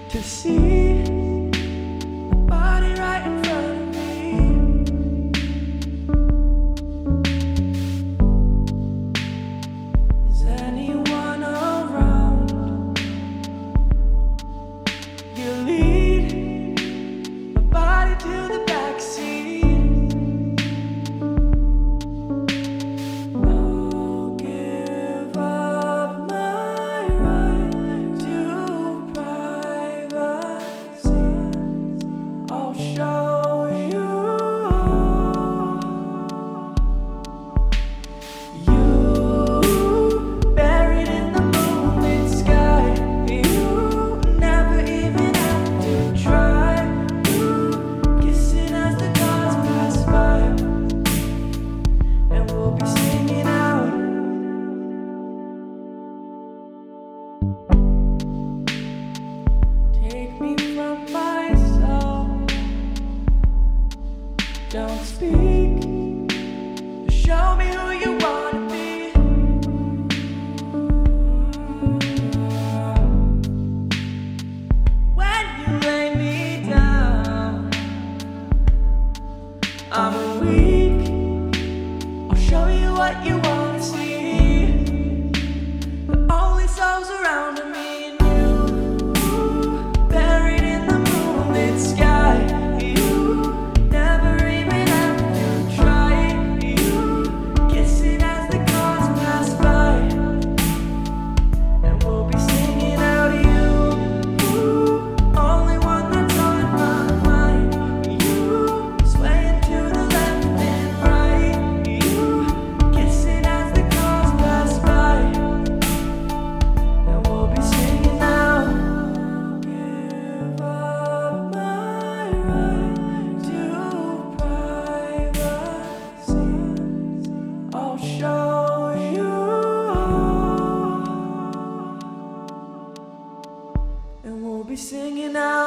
to see the body right in front of me. Is anyone around? You lead my body to the back seat. I'll give up my right to privacy. I'll show you all. You buried in the moonlit sky. You never even have to try. You kissing as the cars pass by, and we'll be singing out. Take me from myself. Don't speak. Show me who you wanna be. When you lay me down, I'm weak. I'll show you what you wanna see. The only souls around are me and you, buried in the moonlit sky. You never even have to try. You kissing as the cars pass by, and we'll be singing out. You only one that's on my mind. You swaying to the left and right. You kissing as the cars pass by, and we'll be singing out. Give up my right to privacy. I'll show you all, and we'll be singing out.